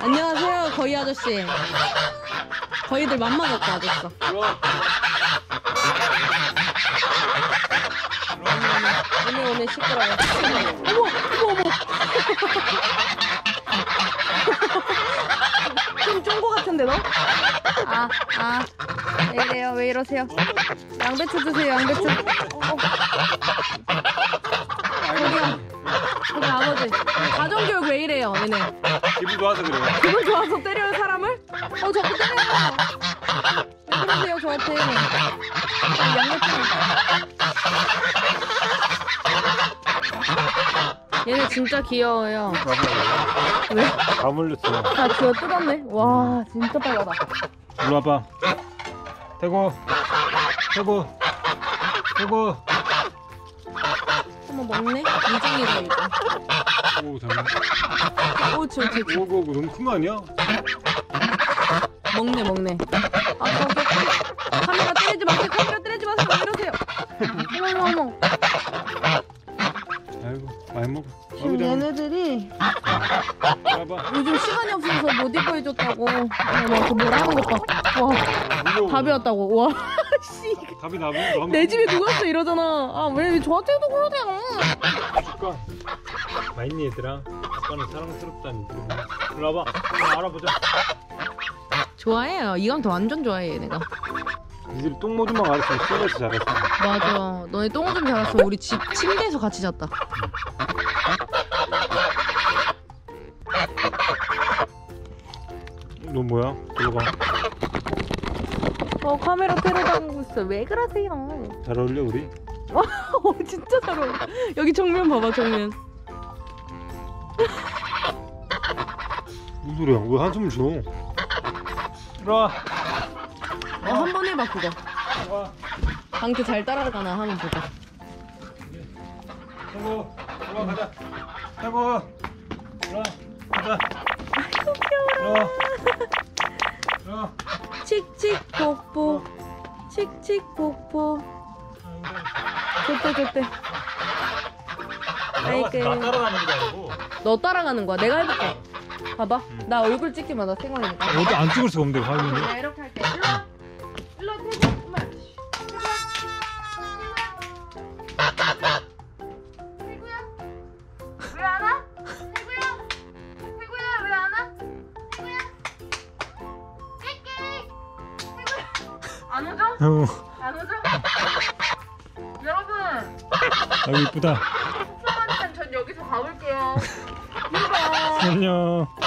안녕하세요, 거위 아저씨. 거위들 맘만 갖고 와줬어. 오늘 시끄러워. 어머. 좀 쫀거 같은데 너? 왜 이래요? 왜 이러세요? 양배추 드세요, 양배추. 저기 아버지. 가정교육 왜 이래요, 얘네? 기분 좋아서 그래요. 기분 좋아서 때려요, 사람을? 자꾸 때려요. 왜 그러세요, 저한테? 양배추. 얘네 진짜 귀여워요. 왜? 다 물렸어. 다 귀어 뜯었네. 와, 진짜 빨갛다. 일로 와봐. 태고. 한번 먹네? 이중이다, 이거. 오, 잠깐. 옳지. 오고 너무 큰 거 아니야? 먹네. 카메라 때리지 마세요. 왜 이러세요? 어머. 아이고, 많이 먹어. 지금 얘네들이 봐봐. 요즘 시간이 없어서 못 입고 해줬다고. 그 뭐라 하는 것 봐. 와, 다 배웠다고. 와, 씨. 답이 나무. 내 집에 누가 있어 이러잖아. 왜 저한테도 그러세요? 줄까? 맛있니 얘들아? 아빠는 사랑스럽다니. 일로 와봐. 알아보자. 좋아해요. 이강도 완전 좋아해, 얘네가. 니들이 똥모드만 알았으면 시원해서 잘했어. 맞아. 너네 똥 좀 잘랐어. 우리 집 침대에서 같이 잤다. 너 뭐야? 들어가. 카메라 테러당하고 있어. 왜 그러세요? 잘 어울려 우리? 진짜 잘 어울려. 여기 정면 봐봐, 정면. 무슨 소리야? 왜 한숨을 쉬어? 들어와. 한 번 해봐, 그거. 들어와. 방태 잘 따라가나 한번 보자. 태고. 들어와 가자. 태고. 들어와. 가자. 아이고, 귀여워라. 들어와. 칙칙폭폭. 칙칙폭폭. 좋대. 나 따라가는 게 아니고. 너 따라가는 거야. 내가 해볼게. 봐봐. 나 얼굴 찍지 마. 나 생얼이니까. 어디 안 찍을 수가 없는데 화면이. 내가 이렇게 할게. 일로 와. 태구야. 왜 안 와? 태구야 왜 안 와? 태구야. 안 오죠? 안 오죠? 여러분. 아유 이쁘다. 속상하니까 전 여기서 가볼게요. 이봐. 안녕.